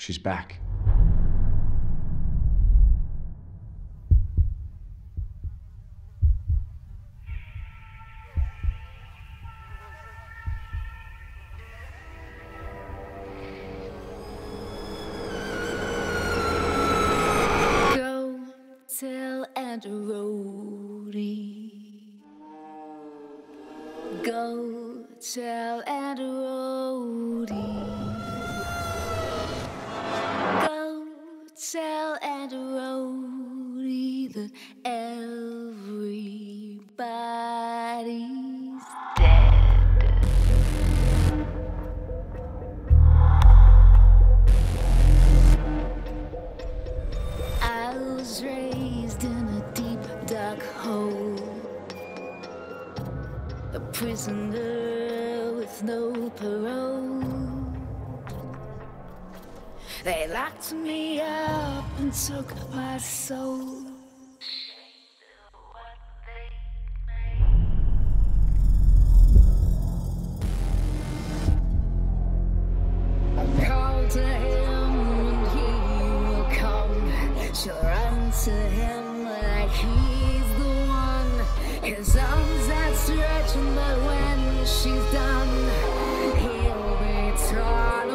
She's back. Go tell Aunt Rhody. Go tell Aunt Rhody. Go tell Aunt Rhody that everybody's dead. I was raised in a deep, dark hole, a prisoner with no parole. They locked me up and took my soul. Call to him and he will come. She'll run to him like he's the one. His arms outstretched, but when she's done, he'll be torn